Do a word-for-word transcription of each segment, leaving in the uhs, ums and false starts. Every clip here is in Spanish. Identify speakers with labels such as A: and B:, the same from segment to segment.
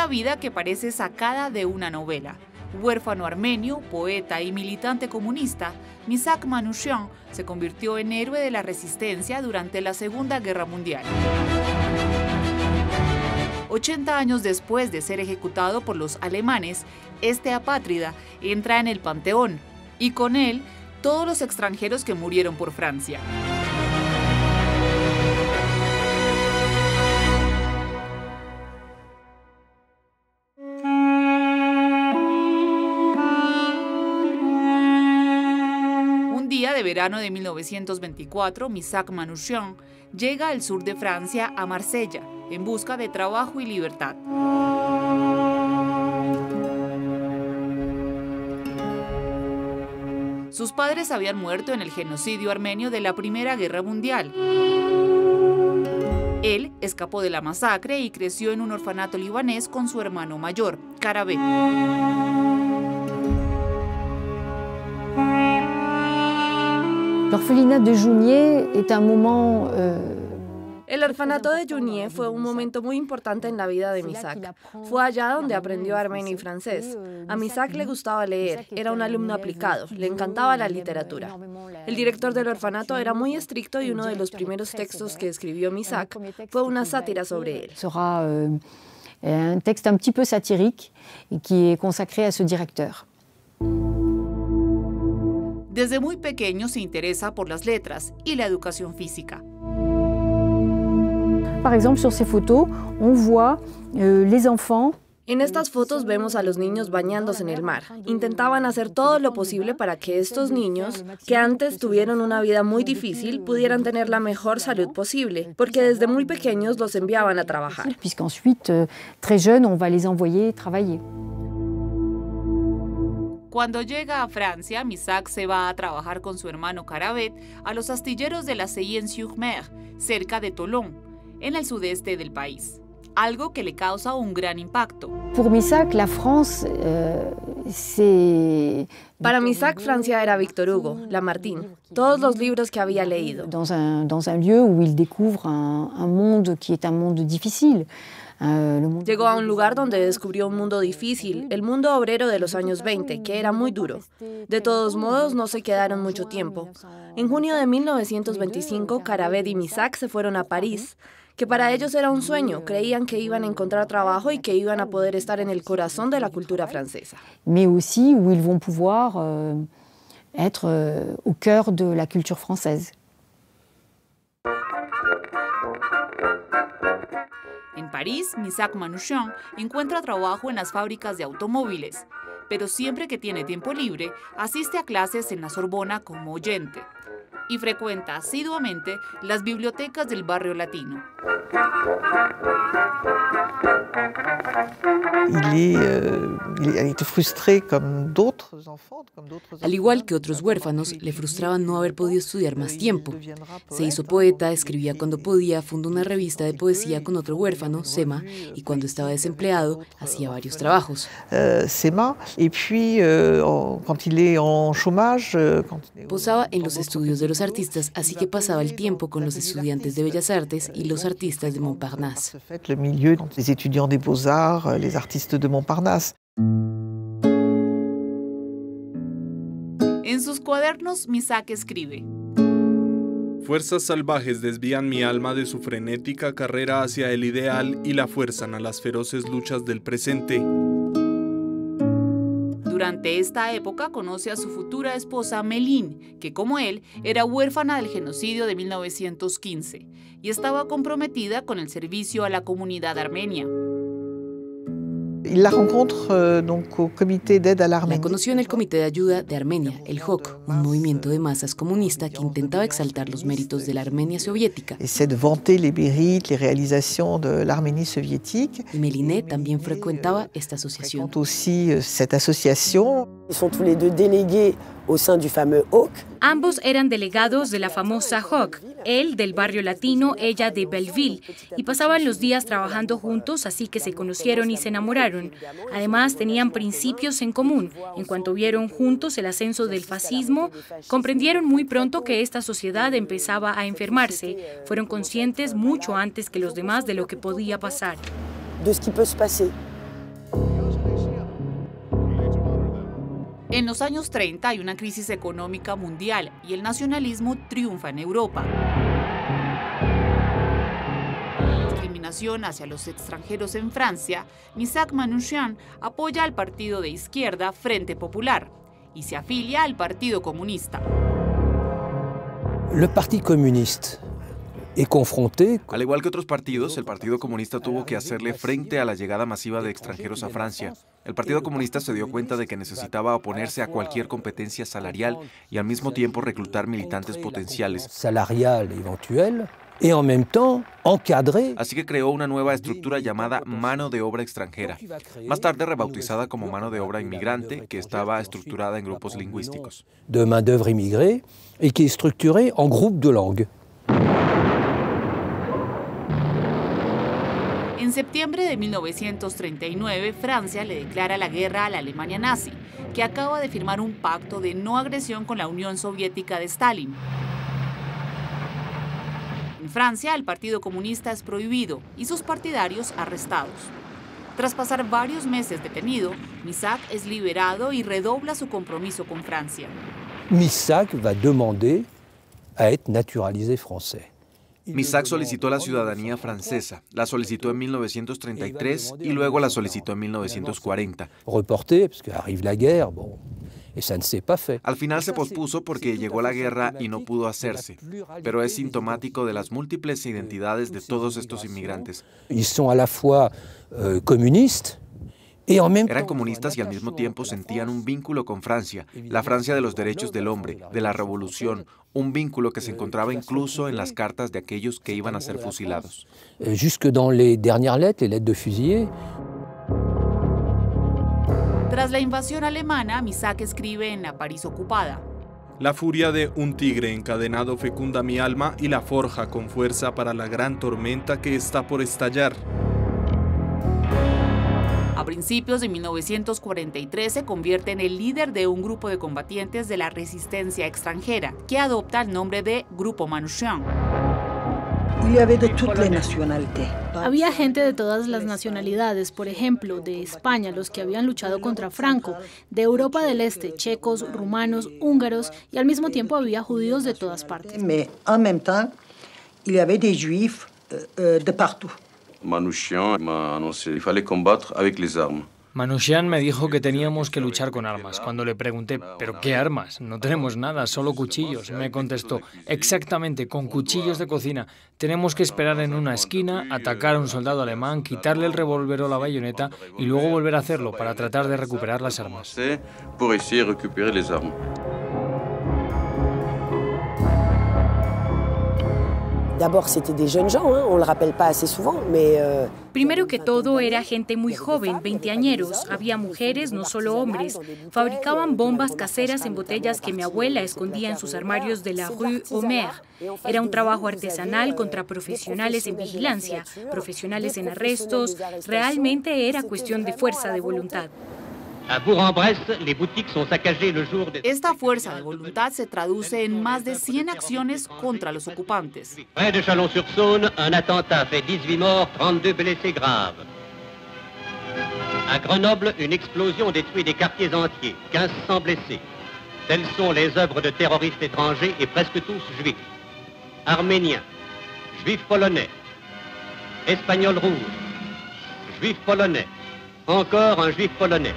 A: Una vida que parece sacada de una novela. Huérfano armenio, poeta y militante comunista, Missak Manouchian se convirtió en héroe de la resistencia durante la Segunda Guerra Mundial. ochenta años después de ser ejecutado por los alemanes, este apátrida entra en el Panteón, y con él todos los extranjeros que murieron por Francia. Un día de verano de mil novecientos veinticuatro, Missak Manouchian llega al sur de Francia, a Marsella, en busca de trabajo y libertad. Sus padres habían muerto en el genocidio armenio de la Primera Guerra Mundial. Él escapó de la masacre y creció en un orfanato libanés con su hermano mayor, Karavet.
B: L'orphelinat de Jounieh est un moment euh,
C: El orfanato de Jounieh fue un momento muy importante en la vida de Missak. Fue allá donde aprendió armenio y francés. A Missak le gustaba leer, era un alumno aplicado, le encantaba la literatura. El director del orfanato era muy estricto y uno de los primeros textos que escribió Missak fue una sátira sobre él.
B: Sera euh, un texte un petit peu satirique et qui est consacré à ce directeur.
A: Desde muy pequeño se interesa por las letras y la educación física.
B: Par exemple, sur ces photos, on voit euh, les enfants.
C: En estas fotos vemos a los niños bañándose en el mar. Intentaban hacer todo lo posible para que estos niños, que antes tuvieron una vida muy difícil, pudieran tener la mejor salud posible, porque desde muy pequeños los enviaban a trabajar.
B: Puisqu'ensuite, euh, très jeunes, on va les envoyer travailler.
A: Cuando llega a Francia, Missak se va a trabajar con su hermano Karavet a los astilleros de la Seine-sur-Mer, cerca de Toulon, en el sudeste del país, algo que le causa un gran impacto.
B: Pour Missak, la France, euh, c'est...
C: Para Missak, Francia era Victor Hugo, Lamartine, todos los libros que había leído.
B: Dans un, dans un lieu où il découvre un, un monde qui est un monde difficile.
C: Llegó a un lugar donde descubrió un mundo difícil, el mundo obrero de los años veinte, que era muy duro. De todos modos, no se quedaron mucho tiempo. En junio de mil novecientos veinticinco, Karavet y Missak se fueron a París, que para ellos era un sueño. Creían que iban a encontrar trabajo y que iban a poder estar en el corazón de la cultura francesa.
B: Mais aussi où ils vont pouvoir euh, être euh, au cœur de la culture française.
A: En París, Missak Manouchian encuentra trabajo en las fábricas de automóviles, pero siempre que tiene tiempo libre, asiste a clases en la Sorbona como oyente y frecuenta asiduamente las bibliotecas del barrio latino.
D: Al igual que otros huérfanos, le frustraban no haber podido estudiar más tiempo. Se hizo poeta, escribía cuando podía, fundó una revista de poesía con otro huérfano, Sema, y cuando estaba desempleado, hacía varios trabajos. Posaba en los estudios de los artistas, así que pasaba el tiempo con los estudiantes de Bellas Artes y los artistas de Montparnasse.
E: Le milieu des étudiants des Beaux-Arts, les artistes de Montparnasse.
A: En sus cuadernos, Missak escribe:
F: Fuerzas salvajes desvían mi alma de su frenética carrera hacia el ideal y la fuerzan a las feroces luchas del presente.
A: Durante esta época conoce a su futura esposa Méline, que como él era huérfana del genocidio de mil novecientos quince y estaba comprometida con el servicio a la comunidad armenia.
E: La rencontre donc au comité d'aide à l'Arménie.
D: La conoció en el Comité de Ayuda de Armenia, el J O C, un movimiento de masas comunista que intentaba exaltar los méritos de la Armenia soviética.
E: Essaie de vanter les mérites, les réalisations de l'Arménie soviétique.
D: Y Méline también frecuentaba esta asociación.
E: Aussi cette association.
G: Ils sont tous les deux délégués au sein du fameux H O C.
H: Ambos eran delegados de la famosa J O C, él del barrio latino, ella de Belleville, y pasaban los días trabajando juntos, así que se conocieron y se enamoraron. Además, tenían principios en común. En cuanto vieron juntos el ascenso del fascismo, comprendieron muy pronto que esta sociedad empezaba a enfermarse. Fueron conscientes mucho antes que los demás de lo que podía pasar.
G: De ce qui peut se passer.
A: En los años treinta hay una crisis económica mundial y el nacionalismo triunfa en Europa. Discriminación hacia los extranjeros en Francia, Missak Manouchian apoya al partido de izquierda Frente Popular y se afilia al Partido Comunista.
I: Le Parti communiste est confronté.
J: Al igual que otros partidos, el Partido Comunista tuvo que hacerle frente a la llegada masiva de extranjeros a Francia. El Partido Comunista se dio cuenta de que necesitaba oponerse a cualquier competencia salarial y al mismo tiempo reclutar militantes potenciales.
I: Salarial eventuel. Y en même temps, encadré.
J: Así que creó una nueva estructura llamada mano de obra extranjera, más tarde rebautizada como mano de obra inmigrante, que estaba estructurada en grupos lingüísticos.
I: De main d'œuvre immigrée et qui est structurée en groupes de langue.
A: En septiembre de mil novecientos treinta y nueve, Francia le declara la guerra a la Alemania nazi, que acaba de firmar un pacto de no agresión con la Unión Soviética de Stalin. En Francia, el Partido Comunista es prohibido y sus partidarios arrestados. Tras pasar varios meses detenido, Missak es liberado y redobla su compromiso con Francia.
I: Missak va demander à être naturalisé français.
J: Missak solicitó la ciudadanía francesa, la solicitó en mil novecientos treinta y tres y luego la solicitó en mil novecientos cuarenta.
I: Reporté, parce que arrive la guerre, bon, et ça ne s'est pas fait.
J: Al final se pospuso porque llegó la guerra y no pudo hacerse, pero es sintomático de las múltiples identidades de todos estos inmigrantes.
I: Ils sont à la fois euh, communistes.
J: Eran comunistas y al mismo tiempo sentían un vínculo con Francia, la Francia de los derechos del hombre, de la revolución, un vínculo que se encontraba incluso en las cartas de aquellos que iban a ser fusilados.
I: Jusque dans les dernières lettres, les lettres de fusillés.
A: Tras la invasión alemana, Missak escribe en la París ocupada:
F: La furia de un tigre encadenado fecunda mi alma y la forja con fuerza para la gran tormenta que está por estallar.
A: A principios de mil novecientos cuarenta y tres se convierte en el líder de un grupo de combatientes de la resistencia extranjera, que adopta el nombre de Grupo Manouchian.
K: Había gente de todas las nacionalidades, por ejemplo, de España, los que habían luchado contra Franco, de Europa del Este, checos, rumanos, húngaros, y al mismo tiempo había judíos de todas partes.
L: Manouchian m'a annoncé qu'il fallait combattre avec les armes.
M: Manouchian me dijo que teníamos que luchar con armas. Cuando le pregunté, ¿pero qué armas? No tenemos nada, solo cuchillos. Me contestó, exactamente, con cuchillos de cocina. Tenemos que esperar en una esquina, atacar a un soldado alemán, quitarle el revólver o la bayoneta y luego volver a hacerlo para tratar de recuperar las armas.
L: Pour essayer de récupérer les armes.
G: D'abord, c'était des jeunes gens, hein, on le rappelle pas assez souvent, mais... Euh...
H: Primero que todo, era gente muy joven, veinteañeros. Había mujeres, no solo hombres. Fabricaban bombas caseras en botellas que mi abuela escondía en sus armarios de la Rue Homer. Era un trabajo artesanal contra profesionales en vigilancia, profesionales en arrestos. Realmente era cuestión de fuerza de voluntad.
A: Esta fuerza de voluntad se traduce en más de cien acciones contra los ocupantes.
N: Près de Chalon-sur-Saône, un attentat fait dix-huit morts, trente-deux blessés graves. À Grenoble, une explosion détruit des quartiers entiers, quinze cents blessés. Telles sont les œuvres de terroristes étrangers et presque tous juifs. Arméniens, juifs polonais, espagnols rouges, juifs polonais, encore un juif polonais.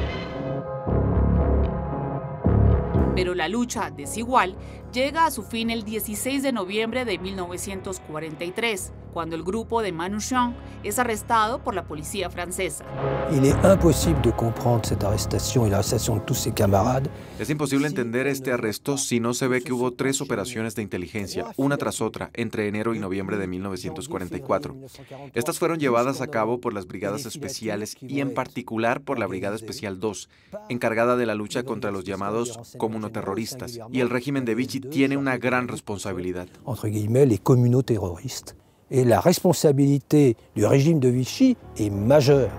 A: Pero la lucha desigual llega a su fin el dieciséis de noviembre de mil novecientos cuarenta y tres, cuando el grupo de Manouchian es arrestado por la policía francesa.
I: Il est impossible de comprendre cette arrestation et l'arrestation de tous ses camarades.
J: Es imposible entender este arresto si no se ve que hubo tres operaciones de inteligencia, una tras otra, entre enero y noviembre de mil novecientos cuarenta y cuatro. Estas fueron llevadas a cabo por las brigadas especiales y en particular por la Brigada Especial dos, encargada de la lucha contra los llamados comunoterroristas. Y el régimen de Vichy tiene una gran responsabilidad.
I: Entre guillemets, les communauterroristes. Et la responsabilité du régime de Vichy est majeure.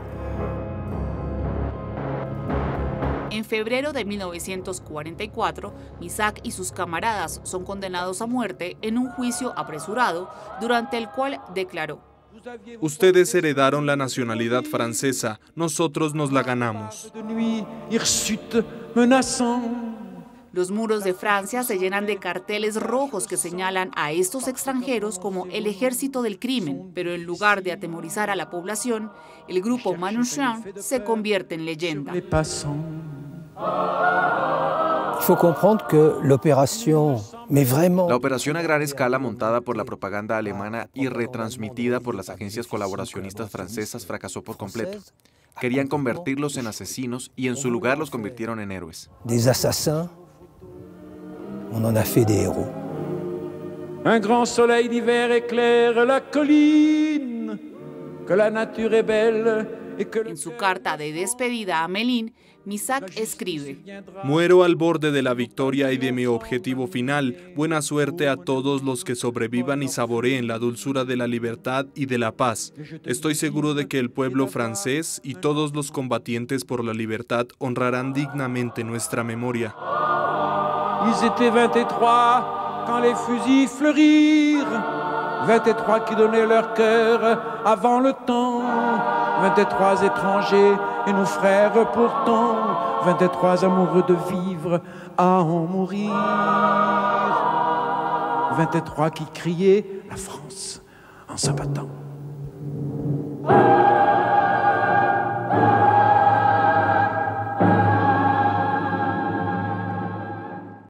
A: En febrero de mil novecientos cuarenta y cuatro, Missak y sus camaradas son condenados a muerte en un juicio apresurado, durante el cual declaró:
F: Ustedes heredaron la nacionalidad francesa, nosotros nos la ganamos.
A: Los muros de Francia se llenan de carteles rojos que señalan a estos extranjeros como el ejército del crimen, pero en lugar de atemorizar a la población, el grupo Manouchian se convierte en leyenda.
J: La operación a gran escala montada por la propaganda alemana y retransmitida por las agencias colaboracionistas francesas fracasó por completo. Querían convertirlos en asesinos y en su lugar los convirtieron en héroes.
I: Des assassins, on en a fait des héros.
O: Un grand soleil d'hiver éclaire la colline, que la nature est belle.
A: En su carta de despedida a Méline, Missak escribe:
F: Muero al borde de la victoria y de mi objetivo final. Buena suerte a todos los que sobrevivan y saboreen la dulzura de la libertad y de la paz. Estoy seguro de que el pueblo francés y todos los combatientes por la libertad honrarán dignamente nuestra memoria.
O: Ils étaient vingt-trois quand les fusils fleurirent, vingt-trois qui donnaient leur cœur avant le temps, vingt-trois étrangers et nos frères pourtant, vingt-trois amoureux de vivre à en mourir, vingt-trois qui criaient la France en se battant.